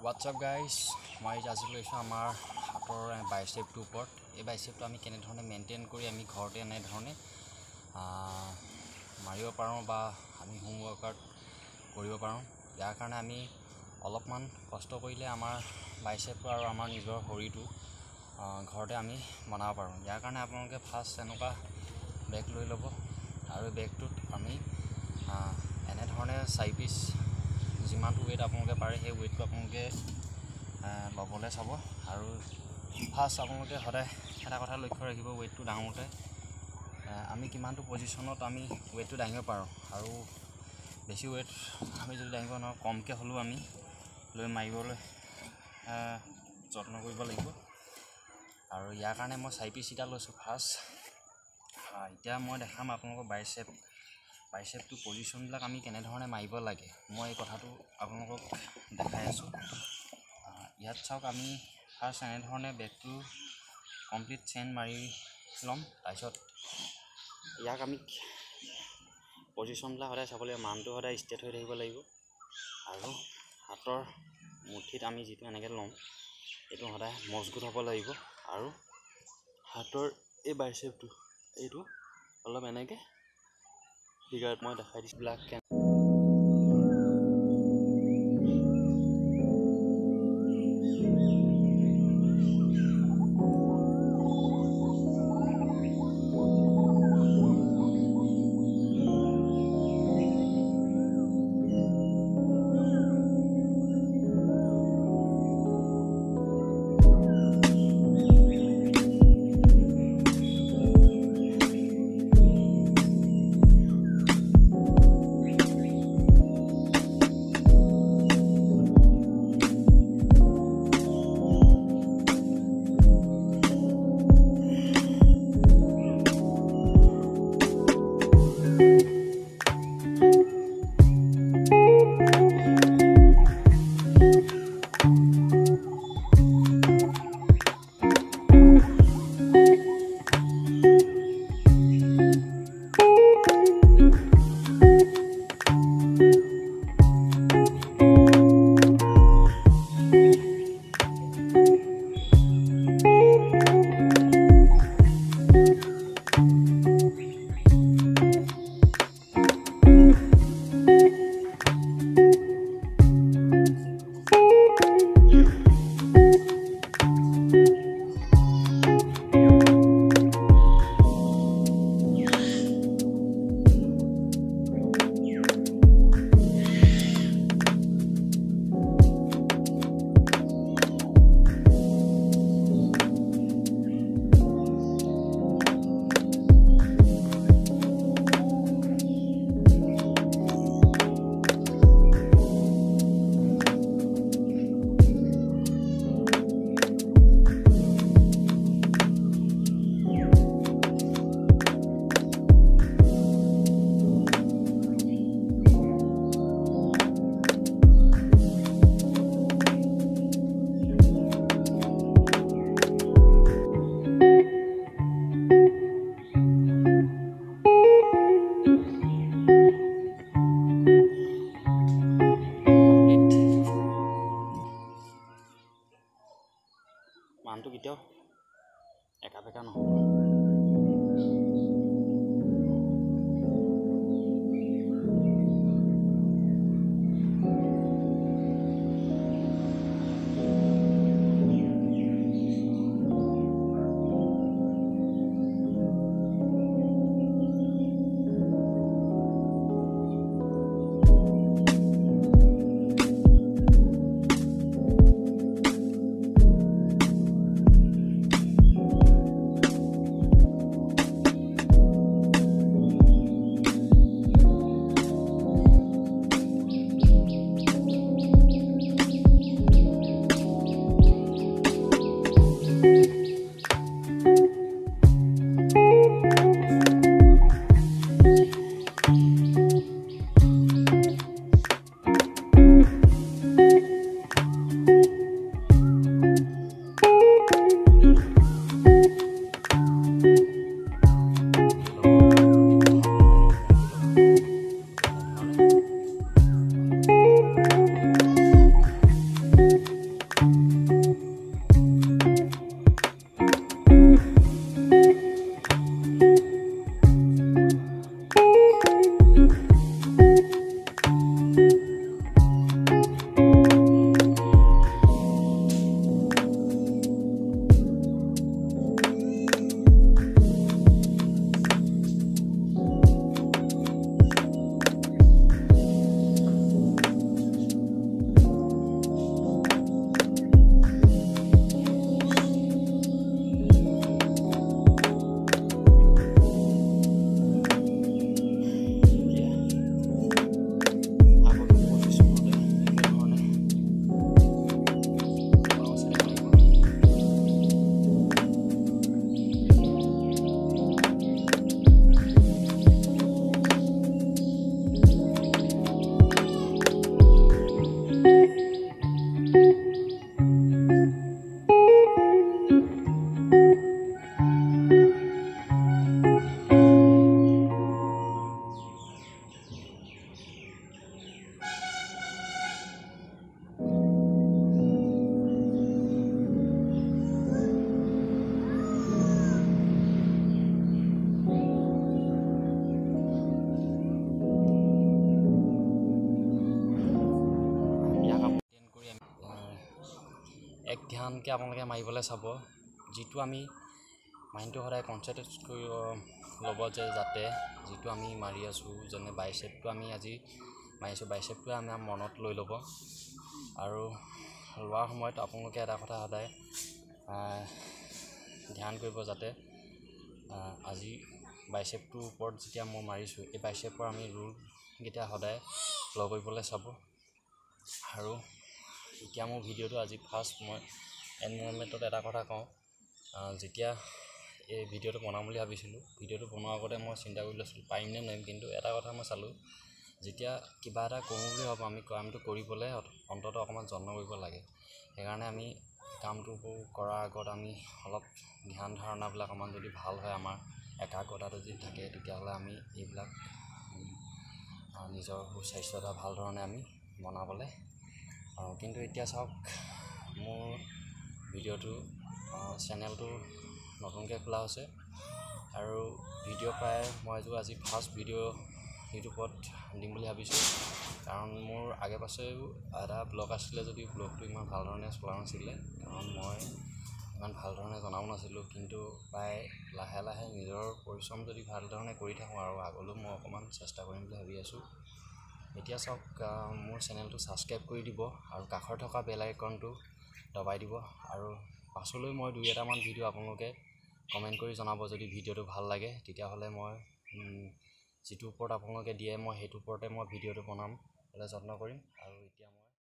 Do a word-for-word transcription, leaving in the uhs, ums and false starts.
What's up guys, মই আজি লৈছো আমাৰ হাতৰ বাইসেপটো ওপৰত এই বাইসেপটো আমি কেনে ধৰণে মেইনটেইন কৰি আমি ঘৰতে এনে ধৰণে মাৰিব পাৰোঁ বা আমি হোম ওয়াৰ্কআউট কৰিব পাৰোঁ। ইয়াৰ কাৰণে আমি অলপমান কষ্ট কৰিলে আমাৰ বাইসেপটো আৰু আমাৰ নিজৰ শৰীৰটো ঘৰতে আমি বনাব পাৰোঁ। ইয়াৰ কাৰণে আপোনালোকে ফাৰ্ষ্ট এনেকুৱা বেগ লৈ ল'ব আৰু বেগটোত আমি এনে ধৰণে চাৰি পিচ যিমানটো ওয়েট আপোনালোকে পাৰে সেই ওয়েটটো আপোনালোকে ল'বলৈ চাব। আৰু ফাৰ্ষ্ট আপোনালোকে সদায় এটা কথা লক্ষ্য ৰাখিব, ওয়েটটো ডাঙোতে আমি কিমানটো পজিশ্যনত আমি ওয়েটটো দাঙিব পাৰোঁ। আৰু বেছি ওয়েট আমি যদি দাঙিব নোৱাৰোঁ, কমকৈ হ'লেও আমি লৈ মাৰিবলৈ যত্ন কৰিব লাগিব। আৰু ইয়াৰ কাৰণে মই চাৰি পিচ এটা লৈছোঁ ফাৰ্ষ্ট। এতিয়া মই দেখাম আপোনালোকক বাইসেপ বাইসেপটো পজিশ্যনবিলাক আমি কেনেধৰণে মাৰিব লাগে, মই এই কথাটো আপোনালোকক দেখাই আছোঁ। ইয়াত চাওক, আমি ফাৰ্ষ্ট এনেধৰণে বেগটো কমপ্লিট চেইন মাৰি ল'ম। তাৰপিছত ইয়াক আমি পজিশ্যনবিলাক সদায় চাব লাগিব, মানটো সদায় ষ্ট্ৰেট হৈ থাকিব লাগিব। আৰু হাতৰ মুঠিত আমি যিটো এনেকৈ ল'ম এইটো সদায় মজবুত হ'ব লাগিব। আৰু হাতৰ এই বাইসেপটো এইটো অলপ এনেকৈ ফিগাৰত মই দেখাই দিছোঁ ব্লাক কেন মানটো কেতিয়াও একা বেকা নহ'ব। এক ধ্যানকৈ আপোনালোকে মাৰিবলৈ চাব, যিটো আমি মাইণ্ডটো সদায় কনচেনট্ৰেট কৰি ল'ব যে যাতে যিটো আমি মাৰি আছোঁ, যেনে বাইচেপটো আমি আজি মাৰিছোঁ, বাইচেপটোৱে আমাৰ মনত লৈ ল'ব। আৰু লোৱাৰ সময়ত আপোনালোকে এটা কথা সদায় ধ্যান কৰিব যাতে আজি বাইচেপটোৰ ওপৰত যেতিয়া মই মাৰিছোঁ, এই বাইচেপৰ আমি ৰুলকেইটা সদায় ফ'ল' কৰিবলৈ চাব। আৰু এতিয়া মোৰ ভিডিঅ'টো আজি ফাৰ্ষ্ট মই এণ্ড মমেণ্টত এটা কথা কওঁ, যেতিয়া এই ভিডিঅ'টো বনাম বুলি ভাবিছিলোঁ, ভিডিঅ'টো বনোৱাৰ আগতে মই চিন্তা কৰি লৈছিলোঁ পাৰিম নে নোৱাৰিম, কিন্তু এটা কথা মই চালোঁ, যেতিয়া কিবা এটা কৰোঁ বুলি ভাবোঁ আমি কামটো কৰিবলৈ অন্ততঃ অকণমান যত্ন কৰিব লাগে। সেইকাৰণে আমি কামটো কৰাৰ আগত আমি অলপ ধ্যান ধাৰণাবিলাক অকণমান যদি ভাল হয়, আমাৰ একাগ্ৰতাটো যদি থাকে, তেতিয়াহ'লে আমি এইবিলাক নিজৰ সুস্বাস্থ্য এটা ভাল ধৰণে আমি বনাবলৈ পাৰোঁ। কিন্তু এতিয়া চাওক, মোৰ ভিডিঅ'টো চেনেলটো নতুনকৈ খোলা হৈছে আৰু ভিডিঅ' প্ৰায় মই এইটো আজি ফাৰ্ষ্ট ভিডিঅ' ইউটিউবত দিম বুলি ভাবিছোঁ। কাৰণ মোৰ আগে পাছেও এটা ব্লগ আছিলে যদিও ব্লগটো ইমান ভাল ধৰণে চলা নাছিলে, কাৰণ মই ইমান ভাল ধৰণে জনাও নাছিলোঁ। কিন্তু প্ৰায় লাহে লাহে নিজৰ পৰিশ্ৰম যদি ভাল ধৰণে কৰি থাকোঁ আৰু আগলৈও মই অকণমান চেষ্টা কৰিম বুলি ভাবি আছোঁ। এতিয়া চাওক, মোৰ চেনেলটো ছাবস্ক্ৰাইব কৰি দিব আৰু কাষত থকা বেল আইকনটো দবাই দিব। আৰু পাছলৈ মই দুই এটামান ভিডিঅ' আপোনালোকে কমেণ্ট কৰি জনাব, যদি ভিডিঅ'টো ভাল লাগে তেতিয়াহ'লে মই যিটোৰ ওপৰত আপোনালোকে দিয়ে মই সেইটোৰ ওপৰতে মই ভিডিঅ'টো বনাবলৈ যত্ন কৰিম। আৰু এতিয়া মই